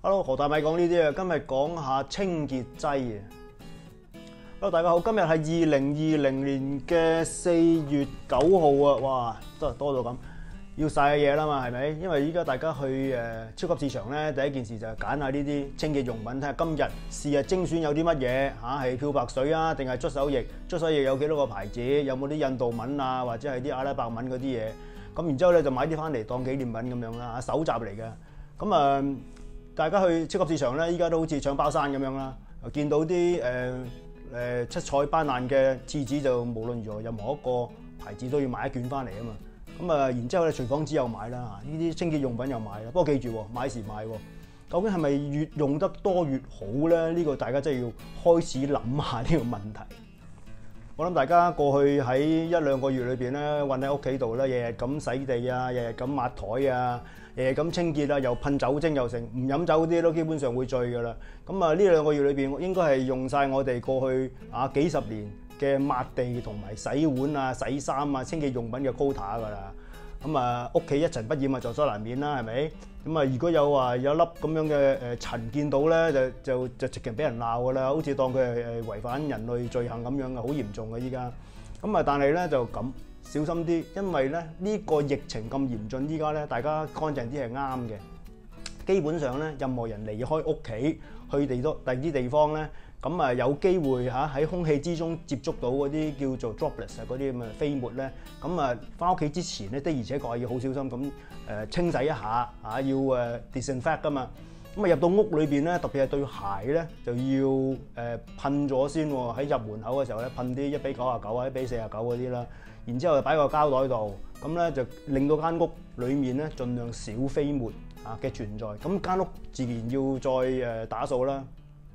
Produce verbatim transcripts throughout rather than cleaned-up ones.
Hello， 何大米講呢啲啊，今日講下清潔劑啊。Hello， 大家好，今日係二零二零年嘅四月九號啊，哇，真係多到咁，要晒嘅嘢啦嘛，係咪？因為依家大家去誒、呃、超級市場咧，第一件事就係揀下呢啲清潔用品，睇下今日是日精選有啲乜嘢嚇，係漂白水啊，定係捽手液？捽手液有幾多個牌子？有冇啲印度文啊，或者係啲阿拉伯文嗰啲嘢？咁然之後咧就買啲翻嚟當紀念品咁樣啦，手集嚟嘅。咁啊、呃，大家去超級市場咧，依家都好似搶包山咁樣啦，見到啲誒誒七彩斑斕嘅廁紙就無論如何任何一個牌子都要買一卷翻嚟啊嘛。咁啊，然之後咧廚房紙又買啦，呢啲清潔用品又買啦。不過記住喎，買時買喎，究竟係咪越用得多越好咧？呢個大家真係要開始諗下呢個問題。我諗大家過去喺一兩個月裏邊咧，韞喺屋企度咧，日日咁洗地啊，日日咁抹台啊，日日咁清潔啊，又噴酒精又成，唔飲酒嗰啲都基本上會醉㗎啦。咁啊，呢兩個月裏邊應該係用晒我哋過去啊幾十年嘅抹地同埋洗碗啊、洗衫啊、清潔用品嘅 quota 㗎啦。咁啊，屋企一塵不染啊，在所難免啦，係咪？咁啊，如果有話有一粒咁樣嘅誒塵見到咧，就就就直情俾人鬧㗎啦，好似當佢係誒違反人類罪行咁樣嘅，好嚴重嘅依家。咁啊，但係咧就咁小心啲，因為咧呢個疫情咁嚴峻，依家咧大家乾淨啲係啱嘅。基本上咧，任何人離開屋企去地多第二啲地方咧，咁啊有機會嚇喺空氣之中接觸到嗰啲叫做 droplets 啊嗰啲咁嘅飛沫咧，咁啊翻屋企之前咧的而且確係要好小心咁誒清洗一下嚇，要誒 disinfect 噶嘛。咁啊入到屋裏邊咧，特別係對鞋咧就要誒噴咗先喎。喺入門口嘅時候咧，噴啲一比九啊九啊、一比四啊九嗰啲啦，然之後就擺個膠袋度，咁咧就令到間屋裡面咧盡量少飛沫啊嘅存在。咁間屋自然要再誒打掃啦。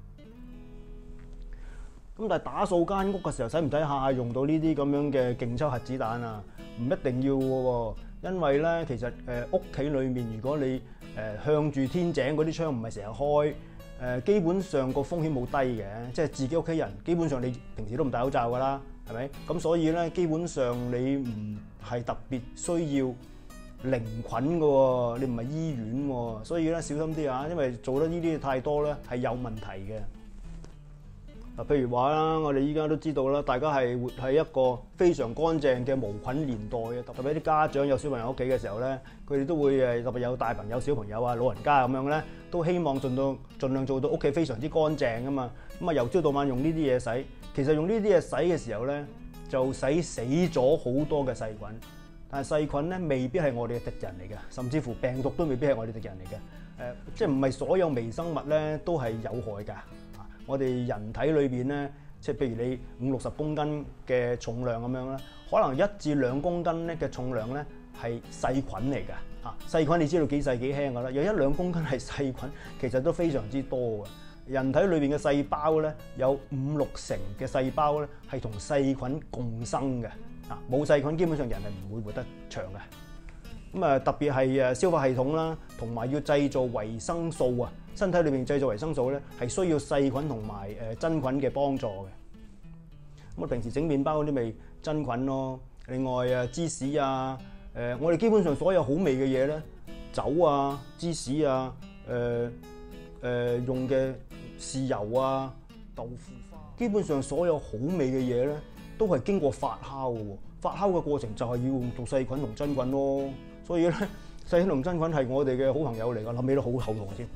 咁但係打掃間屋嘅時候，使唔使下下用到呢啲咁樣嘅勁抽核子彈啊？唔一定要嘅喎，因為咧其實誒屋企裏面，如果你誒向住天井嗰啲窗唔係成日開，誒基本上個風險冇低嘅，即係自己屋企人基本上你平時都唔戴口罩㗎啦，係咪？咁所以咧基本上你唔係特別需要零菌嘅喎，你唔係醫院喎，所以咧小心啲啊，因為做得呢啲太多咧係有問題嘅。嗱，譬如話啦，我哋依家都知道啦，大家係活喺一個非常乾淨嘅無菌年代嘅，特別啲家長有小朋友屋企嘅時候咧，佢哋都會誒特別有大朋友、小朋友啊、老人家咁樣咧，都希望盡到盡量做到屋企非常之乾淨啊嘛。咁啊，由朝到晚用呢啲嘢洗，其實用呢啲嘢洗嘅時候咧，就洗死咗好多嘅細菌。但係細菌咧未必係我哋嘅敵人嚟嘅，甚至乎病毒都未必係我哋敵人嚟嘅。誒、呃，即係唔係所有微生物咧都係有害㗎。我哋人體裏邊咧，即係譬如你五六十公斤嘅重量咁樣啦，可能一至兩公斤咧嘅重量咧係細菌嚟㗎。嚇，細菌你知道幾細幾輕㗎啦，有一兩公斤係細菌，其實都非常之多嘅。人體裏邊嘅細胞咧，有五六成嘅細胞咧係同細菌共生嘅。啊，冇細菌基本上人係唔會活得長嘅。咁啊，特別係誒消化系統啦，同埋要製造維生素啊。身體裏邊製造維生素咧，係需要細菌同埋誒真菌嘅幫助嘅。咁我平時整麵包嗰啲咪真菌咯。另外誒芝士啊，誒我哋基本上所有好味嘅嘢咧，酒啊、芝士啊、誒、呃、誒、呃、用嘅豉油啊、豆腐花，基本上所有好味嘅嘢咧，都係經過發酵嘅喎。發酵嘅過程就係要用到細菌同真菌咯。所以咧，細菌同真菌係我哋嘅好朋友嚟㗎，諗起都好後痛先。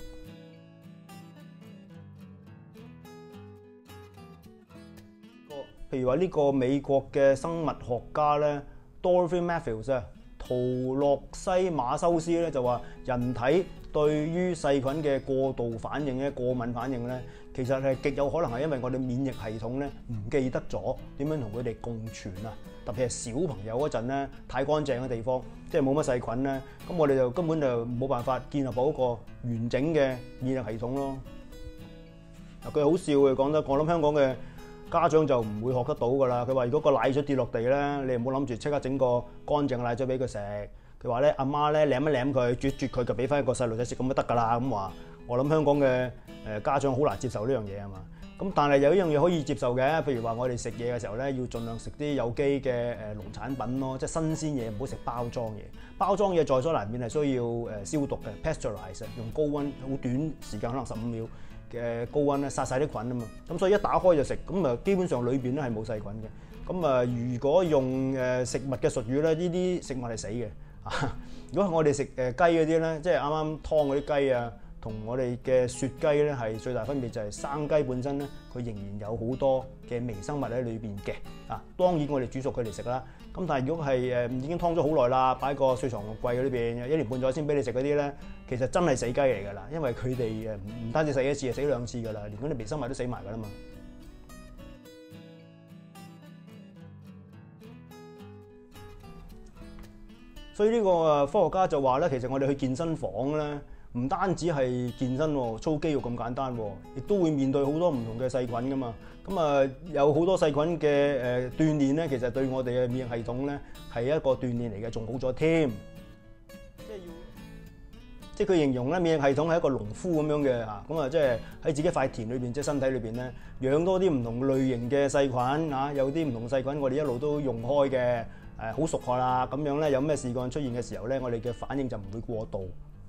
譬如話呢個美國嘅生物學家咧 Dorothy Matthews 啊，圖洛西馬修斯咧就話人體對於細菌嘅過度反應咧、過敏反應咧，其實係極有可能係因為我哋免疫系統咧唔記得咗點樣同佢哋共存啊。特別係小朋友嗰陣咧，太乾淨嘅地方，即係冇乜細菌咧，咁我哋就根本就冇辦法建立到一個完整嘅免疫系統咯。嗱，佢好笑嘅講得，我諗香港嘅家長就唔會學得到㗎啦。佢話：如果個奶嘴跌落地咧，你唔好諗住即刻整個乾淨嘅奶嘴俾佢食。佢話咧，阿媽咧舐一舐佢，啜啜佢，就俾翻一個細路仔食咁就得㗎啦。咁話我諗香港嘅誒家長好難接受呢樣嘢係嘛？ 咁但係有一樣嘢可以接受嘅，譬如話我哋食嘢嘅時候咧，要盡量食啲有機嘅誒農產品咯，即係新鮮嘢，唔好食包裝嘢。包裝嘢在所難免係需要誒消毒嘅 ，pasteurize 用高溫好短時間，可能十五秒嘅高溫咧殺晒啲菌啊嘛。咁所以一打開就食，咁啊基本上裏邊咧係冇細菌嘅。咁啊如果用誒食物嘅術語咧，呢啲食物係死嘅。啊，如果我哋食誒雞嗰啲咧，即係啱啱劏嗰啲雞啊。同我哋嘅雪雞咧係最大分別就係生雞本身咧，佢仍然有好多嘅微生物喺裏邊嘅。啊，當然我哋煮熟佢嚟食啦。咁但係如果係誒已經劏咗好耐啦，擺個雪藏櫃裏邊一年半載先俾你食嗰啲咧，其實真係死雞嚟㗎啦。因為佢哋誒唔單止死一次，係死兩次㗎啦，連嗰啲微生物都死埋㗎啦嘛。所以呢個誒科學家就話咧，其實我哋去健身房咧。唔單止係健身喎，操肌肉咁簡單喎，亦都會面對好多唔同嘅細菌噶嘛。咁啊，有好多細菌嘅誒鍛鍊咧，其實對我哋嘅免疫系統咧係一個鍛鍊嚟嘅，仲好咗添。即係要，即係佢形容咧，免疫系統係一個農夫咁樣嘅嚇。咁啊，即係喺自己塊田裏邊，即係身體裏邊咧，養多啲唔同類型嘅細菌嚇。有啲唔同細菌，我哋一路都用開嘅，誒好熟學啦。咁樣咧，有咩事幹出現嘅時候咧，我哋嘅反應就唔會過度。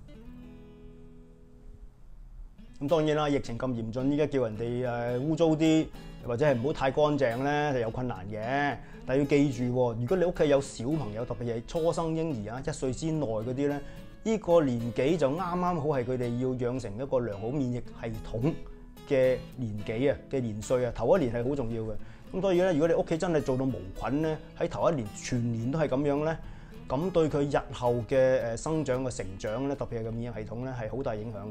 咁當然啦，疫情咁嚴峻，依家叫人哋誒污糟啲，或者係唔好太乾淨咧，係有困難嘅。但係要記住，如果你屋企有小朋友，特別係初生嬰兒啊，一歲之內嗰啲咧，呢個年紀就啱啱好係佢哋要養成一個良好免疫系統嘅年紀啊嘅年歲啊，頭一年係好重要嘅。咁所以咧，如果你屋企真係做到無菌咧，喺頭一年全年都係咁樣咧，咁對佢日後嘅誒生長嘅成長咧，特別係個免疫系統咧，係好大影響嘅。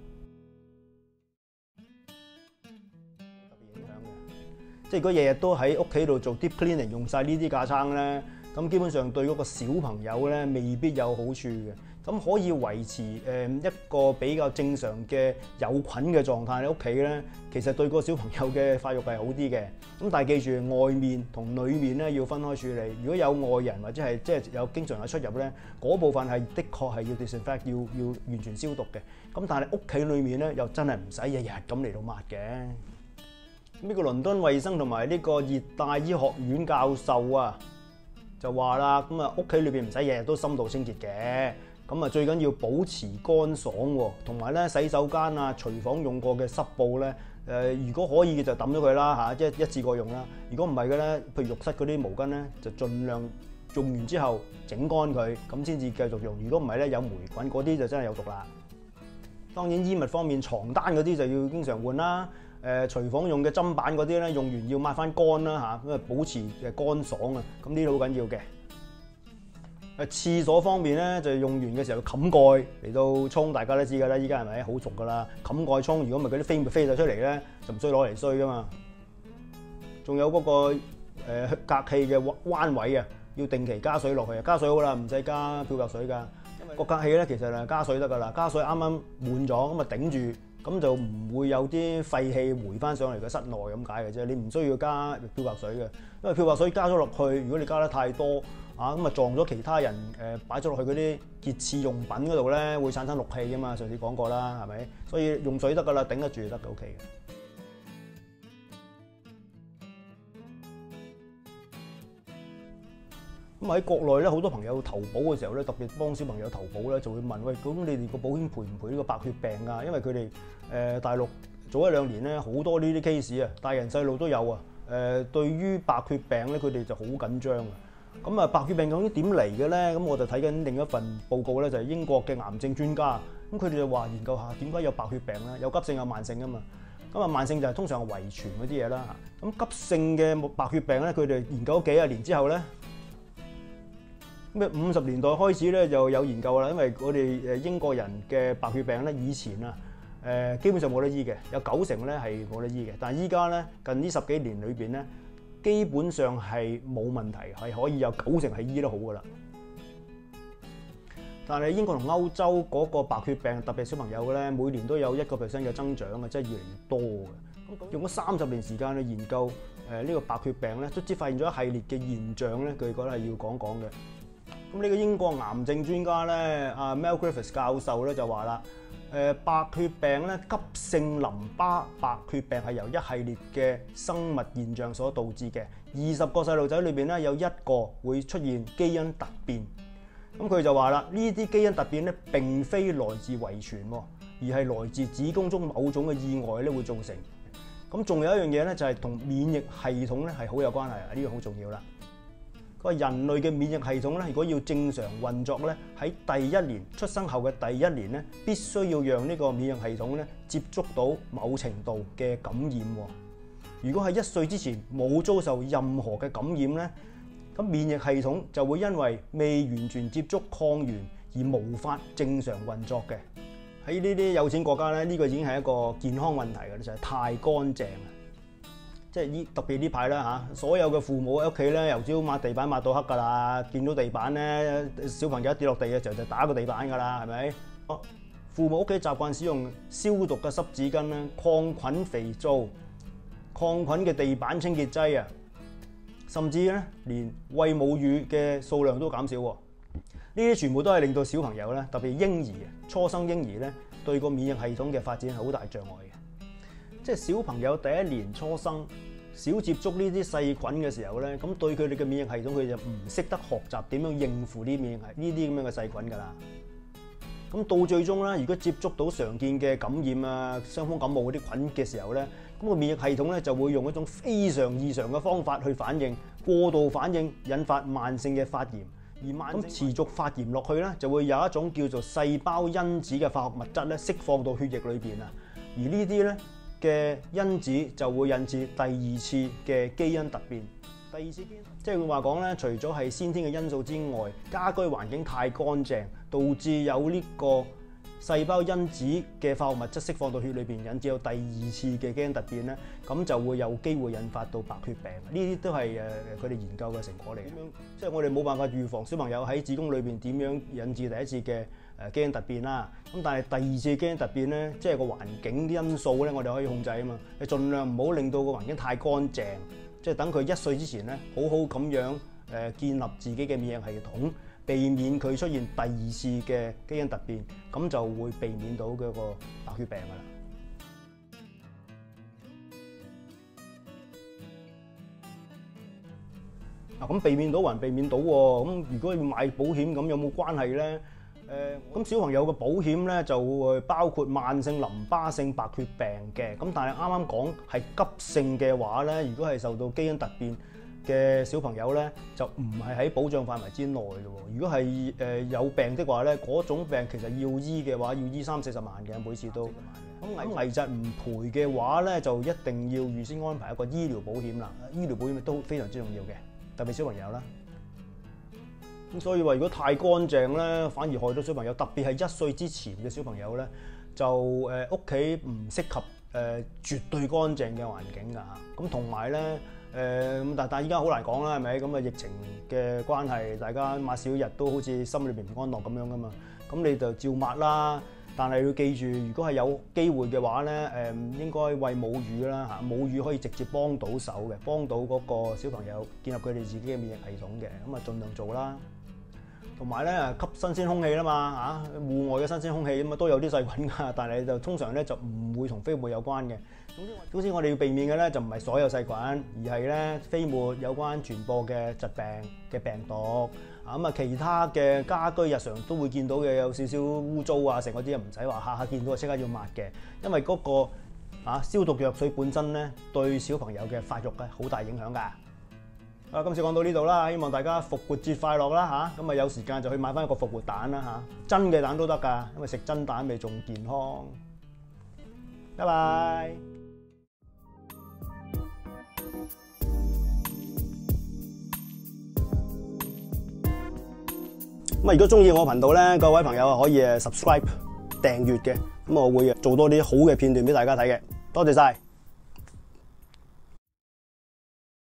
即係如果日日都喺屋企度做 deep cleaning，用晒呢啲架撐咧，咁基本上對嗰個小朋友咧未必有好處嘅。咁可以維持誒一個比較正常嘅有菌嘅狀態喺屋企咧，其實對個小朋友嘅發育係好啲嘅。咁但係記住，外面同裡面咧要分開處理。如果有外人或者係即係有經常有出入咧，嗰部分係的確係要 disinfect，要要完全消毒嘅。咁但係屋企裡面咧又真係唔使日日咁嚟到抹嘅。呢個倫敦衛生同埋呢個熱帶醫學院教授啊，就話啦，咁啊屋企裏邊唔使日日都深度清潔嘅，咁啊最緊要保持乾爽喎，同埋咧洗手間啊、廚房用過嘅濕布咧，誒如果可以嘅就抌咗佢啦嚇，一一次過用啦。如果唔係嘅咧，譬如浴室嗰啲毛巾咧，就盡量用完之後整乾佢，咁先至繼續用。如果唔係咧，有霉菌嗰啲就真係有毒啦。當然衣物方面，床單嗰啲就要經常換啦。誒廚房用嘅砧板嗰啲咧，用完要抹翻乾啦嚇，咁啊保持誒乾爽啊，咁呢啲好緊要嘅。誒廁所方面咧，就用完嘅時候冚蓋嚟到沖，大家都知㗎啦，依家係咪好熟㗎啦？冚蓋沖，如果唔係嗰啲飛咪飛晒出嚟咧，就唔需要攞嚟衰㗎嘛。仲有嗰個誒隔氣嘅彎位啊，要定期加水落去啊，加水好啦，唔使加漂白水㗎。因為個隔氣咧其實係加水得㗎啦，加水啱啱滿咗咁啊頂住。咁就唔會有啲廢氣回翻上嚟嘅室內咁解嘅啫，你唔需要加漂白水嘅，因為漂白水加咗落去，如果你加得太多啊，咁啊撞咗其他人誒擺咗落去嗰啲潔廁用品嗰度咧，會產生氯氣噶嘛，上次講過啦，係咪？所以用水得噶啦，頂得住就得嘅 ，OK 嘅。咁喺國內咧，好多朋友投保嘅時候咧，特別幫小朋友投保咧，就會問喂，咁你哋個保險賠唔賠呢個白血病㗎？因為佢哋誒大陸早一兩年咧，好多呢啲 case 啊，大人細路都有啊。誒、呃，對於白血病咧，佢哋就好緊張啊。咁啊，白血病究竟點嚟嘅咧？咁我就睇緊另一份報告咧，就係英國嘅癌症專家。咁佢哋就話研究下點解有白血病咧？有急性有慢性㗎嘛。咁啊，慢性就係通常係遺傳嗰啲嘢啦。咁急性嘅白血病咧，佢哋研究咗幾廿年之後咧。咁五十年代開始咧就有研究啦，因為我哋誒英國人嘅白血病咧，以前啊誒基本上冇得醫嘅，有九成咧係冇得醫嘅。但係依家咧近呢十幾年裏邊咧，基本上係冇問題，係可以有九成係醫得好噶啦。但係英國同歐洲嗰個白血病，特別小朋友嘅咧，每年都有一個 percent 嘅增長嘅，即係越嚟越多嘅。用咗三十年時間去研究誒呢個白血病咧，卒之發現咗一系列嘅現象咧，佢哋覺得係要講講嘅。咁呢個英國癌症專家咧，阿 Mel Griffiths 教授咧就話啦， 誒白血病咧，急性淋巴白血病係由一系列嘅生物現象所導致嘅。二十個細路仔裏邊咧，有一個會出現基因突變。咁佢就話啦，呢啲基因突變咧並非來自遺傳，而係來自子宮中某種嘅意外咧會造成。咁仲有一樣嘢咧，就係同免疫系統咧係好有關係啊！呢個好重要啦。個人類嘅免疫系統咧，如果要正常運作咧，喺第一年出生後嘅第一年咧，必須要讓呢個免疫系統咧接觸到某程度嘅感染。如果喺一歲之前冇遭受任何嘅感染咧，咁免疫系統就會因為未完全接觸抗原而無法正常運作嘅。喺呢啲有錢國家咧，呢個已經係一個健康問題嘅，就係太乾淨啊！即係呢特別呢排啦嚇，所有嘅父母喺屋企咧，由朝抹地板抹到黑㗎啦，見到地板咧，小朋友一跌落地嘅時候就打個地板㗎啦，係咪？哦，父母屋企習慣使用消毒嘅濕紙巾啦、抗菌肥皂、抗菌嘅地板清潔劑啊，甚至咧連餵母乳嘅數量都減少喎。呢啲全部都係令到小朋友咧，特別嬰兒啊、初生嬰兒咧，對個免疫系統嘅發展係好大障礙嘅。即係小朋友第一年初生，少接觸呢啲細菌嘅時候咧，咁對佢哋嘅免疫系統，佢就唔識得學習點樣應付呢免疫呢啲咁樣嘅細菌㗎啦。咁到最終咧，如果接觸到常見嘅感染啊、傷風感冒嗰啲菌嘅時候咧，咁個免疫系統咧就會用一種非常異常嘅方法去反應，過度反應引發慢性嘅發炎。而慢性持續發炎落去咧，就會有一種叫做細胞因子嘅化學物質咧釋放到血液裏邊啊。而呢啲咧嘅因子就會引致第二次嘅基因突變。第二次基因即係佢話講咧，除咗係先天嘅因素之外，家居環境太乾淨，導致有呢個細胞因子嘅化學物質釋放到血裏邊，引致有第二次嘅基因突變咧，咁就會有機會引發到白血病。呢啲都係誒佢哋研究嘅成果嚟。咁樣即係我哋冇辦法預防小朋友喺子宮裏邊點樣引致第一次嘅誒基因突變啦。咁但係第二次基因突變咧，即係個環境因素咧，我哋可以控制啊嘛。你盡量唔好令到個環境太乾淨，即係等佢一歲之前咧，好好咁樣誒建立自己嘅免疫系統。避免佢出現第二次嘅基因突變，咁就會避免到嗰個白血病㗎啦。嗱，咁避免到還避免到喎。咁如果要買保險，咁有冇關係咧？誒，咁小朋友嘅保險咧就會包括慢性淋巴性白血病嘅。咁但係啱啱講係急性嘅話咧，如果係受到基因突變嘅小朋友咧，就唔係喺保障範圍之內咯。如果係誒有病的話咧，嗰種病其實要醫嘅話，要醫三四十萬嘅每次都。咁危疾唔賠嘅話咧，就一定要預先安排一個醫療保險啦。醫療保險都非常之重要嘅，特別小朋友啦。咁所以話，如果太乾淨咧，反而害到小朋友，特別係一歲之前嘅小朋友咧，就誒屋企唔適合誒絕對乾淨嘅環境㗎嚇。咁同埋咧。誒咁，但但依家好難講啦，係咪？咁啊，疫情嘅關係，大家抹少一日都好似心裏邊唔安樂咁樣噶嘛。咁你就照抹啦，但係要記住，如果係有機會嘅話咧，誒應該餵母乳啦嚇，母乳可以直接幫到手嘅，幫到嗰個小朋友建立佢哋自己嘅免疫系統嘅，咁啊盡量做啦。同埋咧，吸新鮮空氣啦嘛嚇，戶外嘅新鮮空氣咁啊都有啲細菌㗎，但係就通常咧就唔會同飛沫有關嘅。總之我哋要避免嘅咧就唔係所有細菌，而係咧飛沫有關傳播嘅疾病嘅病毒啊。咁啊，其他嘅家居日常都會見到嘅有少少污糟啊，成嗰啲唔使話下下見到就即刻要抹嘅，因為嗰個啊消毒藥水本身咧對小朋友嘅發育嘅好大影響㗎。啊，今次講到呢度啦，希望大家復活節快樂啦嚇！咁啊有時間就去買翻一個復活蛋啦嚇，真嘅蛋都得㗎，因為食真蛋味仲健康。拜拜。咁啊，如果中意我頻道咧，各位朋友啊可以誒 subscribe 訂閱嘅，咁我會做多啲好嘅片段俾大家睇嘅。多謝晒。